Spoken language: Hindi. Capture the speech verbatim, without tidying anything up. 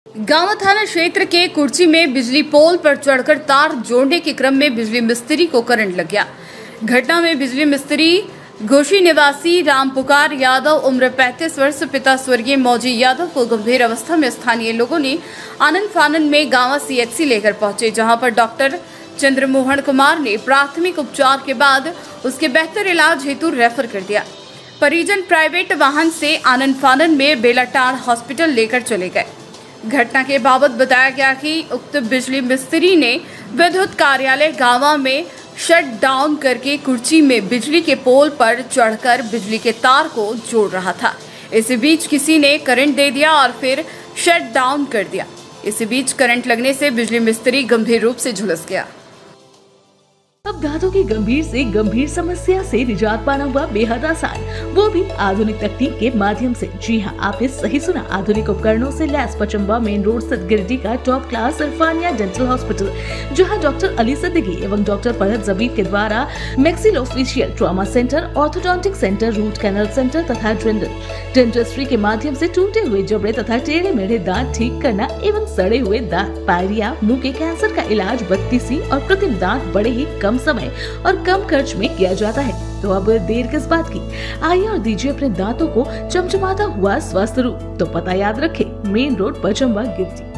गांव थाना क्षेत्र के कुर्ची में बिजली पोल पर चढ़कर तार जोड़ने के क्रम में बिजली मिस्त्री को करंट लग गया। घटना में बिजली मिस्त्री घोशी निवासी राम पुकार यादव उम्र पैंतीस वर्ष पिता स्वर्गीय मौजी यादव को गंभीर अवस्था में स्थानीय लोगों ने आनंद फानन में गांव सीएचसी लेकर पहुंचे, जहां पर डॉक्टर चंद्रमोहन कुमार ने प्राथमिक उपचार के बाद उसके बेहतर इलाज हेतु रेफर कर दिया। परिजन प्राइवेट वाहन से आनंद फानन में बेलाटांड़ हॉस्पिटल लेकर चले गए। घटना के बाबत बताया गया कि उक्त बिजली मिस्त्री ने विद्युत कार्यालय गांव में शट डाउन करके कुर्ची में बिजली के पोल पर चढ़कर बिजली के तार को जोड़ रहा था। इसी बीच किसी ने करंट दे दिया और फिर शट डाउन कर दिया। इसी बीच करंट लगने से बिजली मिस्त्री गंभीर रूप से झुलस गया। अब दांतों की गंभीर से गंभीर समस्या से निजात पाना हुआ बेहद आसान, वो भी आधुनिक तकनीक के माध्यम से। जी हाँ, आपने सही सुना। आधुनिक उपकरणों से लैस पचम्बा मेन रोड स्थित गिरिडीह का top class Irfania dental hospital, जहां डॉक्टर अली सिद्दीकी एवं डॉक्टर फरहत जबीर के द्वारा maxillofacial trauma centre, orthodontic centre, root canal centre तथा डेंटिस्ट्री के माध्यम से टूटे हुए जबड़े तथा टेढ़े मेढ़े दांत ठीक करना एवं सड़े हुए दांत, पायरिया, मुंह के कैंसर का इलाज बत्तीसी और कृत्रिम दांत बड़े ही कम समय और कम खर्च में किया जाता है। तो अब देर किस बात की, आइए और दीजिए अपने दांतों को चमचमाता हुआ स्वस्थ रूप। तो पता याद रखें, मेन रोड पचम्बा गिरिडीह।